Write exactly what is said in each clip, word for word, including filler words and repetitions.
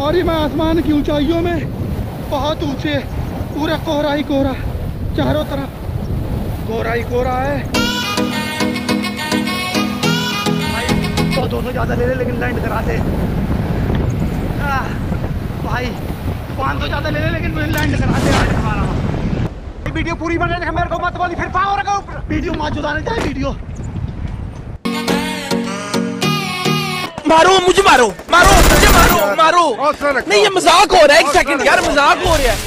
Sorry, मैं आसमान की ऊंचाइयों में बहुत ऊंचे, पूरा कोहरा ही कोहरा, चारों तरफ कोहरा ही कोहरा है। भाई दो सौ ज्यादा ले ले लेकिन लैंड करा दे। भाई पाँच सौ ज्यादा ले ले लेकिन लैंड करा दे आज हमारा। वीडियो पूरी बना दे, मेरे को मत बोली फिर पावर का ऊपर वीडियो मार जुदाने जाए वीडियो। मारो मुझे, मारो मारो मुझे, मारो मारो। नहीं, ये मजाक हो रहा है, एक सेकंड यार, मजाक हो रहा है।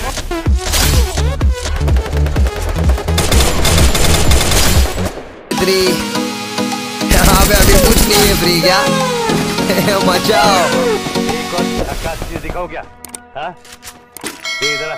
यहाँ पे अभी कुछ नहीं है फ्री क्या? मचाओ। दिखाओ क्या? हाँ? ये इधर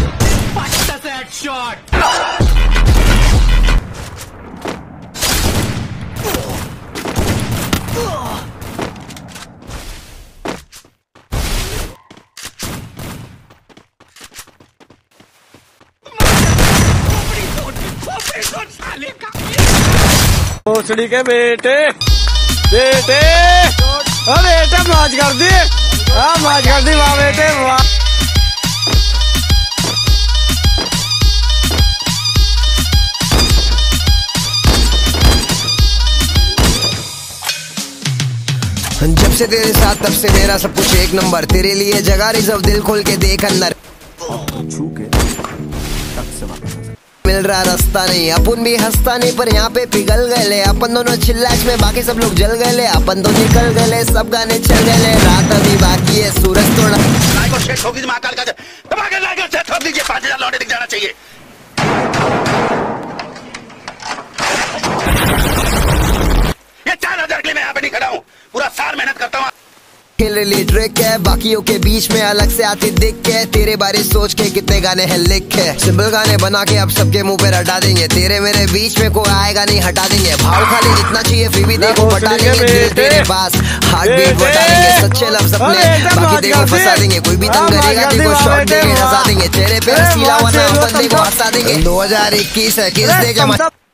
भोसड़ी के बेटे बेटे ओ बेटे मौज कर दी, हाँ मौज कर दी, वाह बेटे वाह। जब से तेरे साथ तब से मेरा सब कुछ एक नंबर, तेरे लिए जगह रिजर्व, दिल खोल के देख अंदर। मिल रहा रास्ता नहीं, अपन भी हंसता नहीं, पर यहाँ पे पिघल गए अपन दोनों चिल्लाच में, बाकी सब लोग जल गए, अपन तो निकल गए, सब गाने चल गए, रात अभी बाकी है, सूरज थोड़ा लाइक और शेयर ठोक दीजिए, महाकाल का धमाके लाइक और शेयर ठोक दीजिए, पाँच हजार लौटे दिख जाना चाहिए। ये चार हजार के लिए मैं यहाँ पे नहीं खड़ा हूँ, पूरा साल मेहनत करता हूँ। खेल लिए ट्रिक है, बाकियों के बीच में अलग से आती दिख के, तेरे बारे सोच के कितने गाने हैं लिख के, सिंपल गाने बना के अब सबके मुंह पे हटा देंगे, तेरे मेरे बीच में कोई आएगा नहीं हटा देंगे, भाव खाली जितना चाहिए फिर भी देखो बता देंगे, दिल तेरे पास हार्ट बीट बता देंगे, सच्चे लफ्ज़ अपने बाकी देखो फंसा देंगे, कोई भी तंग करेगा देखो शॉर्ट देंगे हंसा देंगे, चेहरे पे हंसी लावा नाम बंदे को हंसा देंगे। दो हजार इक्कीस है किस दे के